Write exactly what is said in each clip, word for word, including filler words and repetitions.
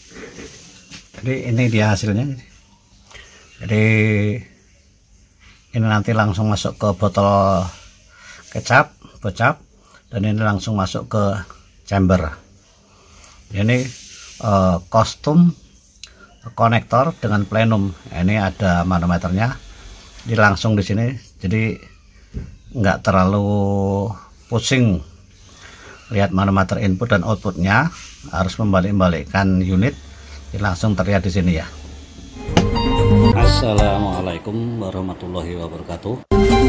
Jadi ini dia hasilnya. Jadi ini nanti langsung masuk ke botol kecap, bocap, dan ini langsung masuk ke chamber. Ini uh, kostum konektor dengan plenum. Ini ada manometernya. Ini langsung di sini. Jadi nggak terlalu pusing lihat manometer input dan outputnya, harus membalik-balikkan unit. Ini langsung terlihat di sini ya. Assalamualaikum warahmatullahi wabarakatuh.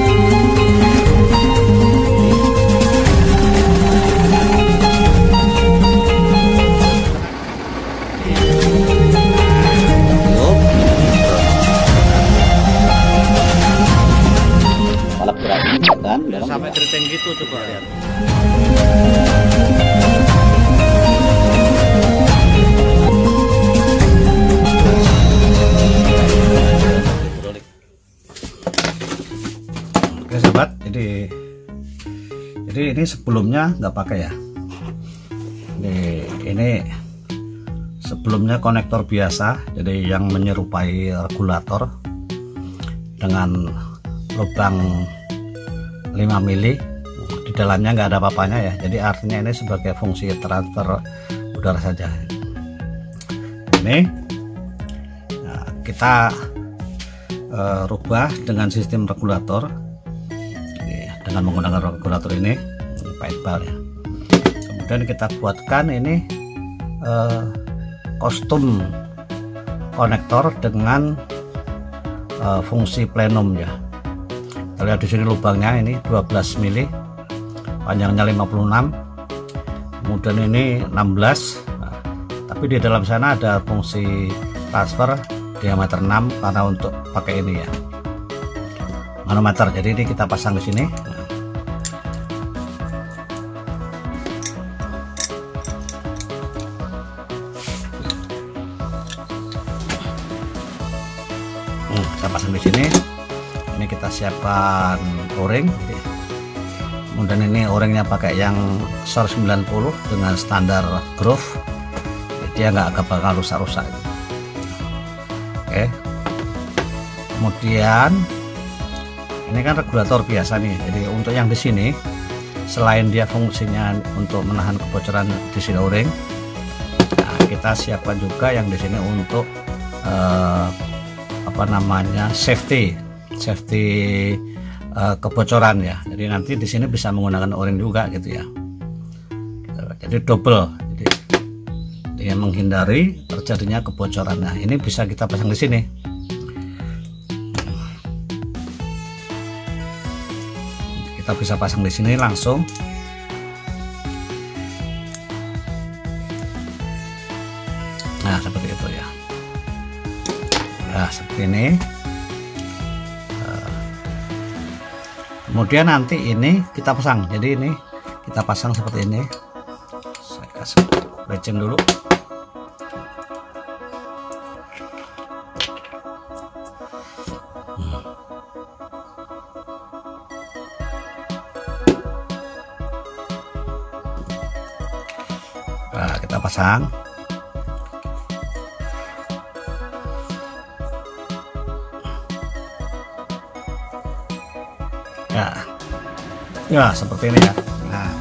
Palak berat kan? Sampai keriting gitu, coba lihat. Oke sobat, jadi jadi ini sebelumnya nggak pakai ya. Ini ini sebelumnya konektor biasa, jadi yang menyerupai regulator dengan lubang lima mili. Di dalamnya nggak ada apa-apanya ya. Jadi artinya ini sebagai fungsi transfer udara saja. Ini nah, kita uh, rubah dengan sistem regulator. Dengan menggunakan regulator ini pakai bal ya. Kemudian kita buatkan ini eh, kostum konektor dengan eh, fungsi plenum ya. Kita lihat di sini lubangnya ini dua belas mili, panjangnya lima puluh enam, kemudian ini enam belas. Nah, tapi di dalam sana ada fungsi transfer diameter enam karena untuk pakai ini ya, manometer. Jadi ini kita pasang di sini. Hmm, kita pasang di sini. Ini kita siapkan o-ring. Kemudian ini o-ringnya pakai yang S O R sembilan puluh dengan standar groove. Jadi dia nggak bakal rusak-rusak. Oke. Kemudian ini kan regulator biasa nih. Jadi untuk yang di sini, selain dia fungsinya untuk menahan kebocoran di sini o-ring, nah, kita siapkan juga yang di sini untuk eh, apa namanya safety, safety eh, kebocoran ya. Jadi nanti di sini bisa menggunakan o-ring juga gitu ya. Jadi double. Jadi dia menghindari terjadinya kebocoran. Nah ini bisa kita pasang di sini. Kita bisa pasang di sini langsung. Nah seperti itu ya. Nah seperti ini. Kemudian nanti ini kita pasang. Jadi ini kita pasang seperti ini. Saya kasih lecin dulu. Nah, kita pasang. Ya, ya seperti ini ya. Nah,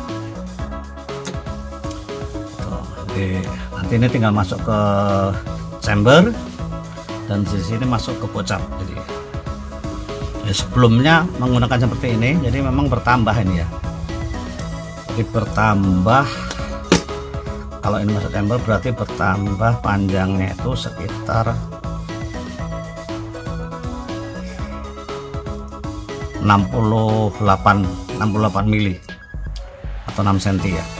tuh, nanti, nanti ini tinggal masuk ke chamber dan di sini masuk ke bocap. Jadi, ya, sebelumnya menggunakan seperti ini, jadi memang bertambah ini ya. Jadi bertambah. Kalau ini masuk chamber berarti bertambah panjangnya itu sekitar enam puluh delapan mili atau enam senti ya.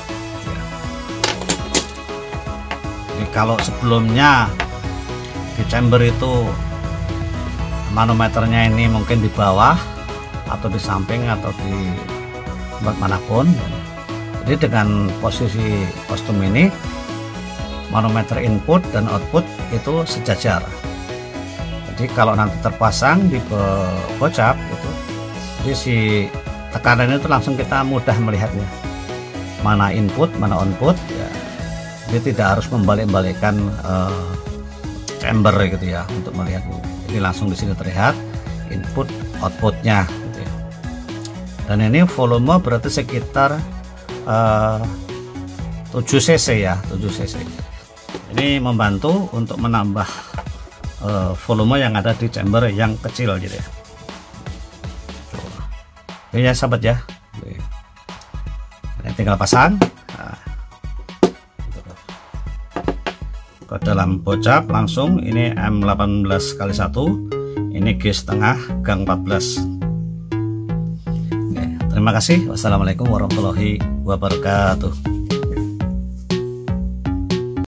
Jadi kalau sebelumnya di chamber itu manometernya ini mungkin di bawah atau di samping atau di tempat manapun. Jadi dengan posisi kostum ini manometer input dan output itu sejajar. Jadi kalau nanti terpasang di bocap itu, jadi si tekanan itu langsung kita mudah melihatnya, mana input mana output ya. Dia tidak harus membalik-balikkan uh, chamber gitu ya untuk melihat. Ini langsung di sini terlihat input outputnya gitu ya. Dan ini volume berarti sekitar uh, tujuh cc ya, tujuh cc. Ini membantu untuk menambah uh, volume yang ada di chamber yang kecil gitu ya. Ini ya sahabat ya. Ini tinggal pasang nah, ke dalam bocap langsung. Ini M delapan belas kali satu, ini G setengah gang empat belas. Oke, terima kasih. Wassalamualaikum warahmatullahi wabarakatuh.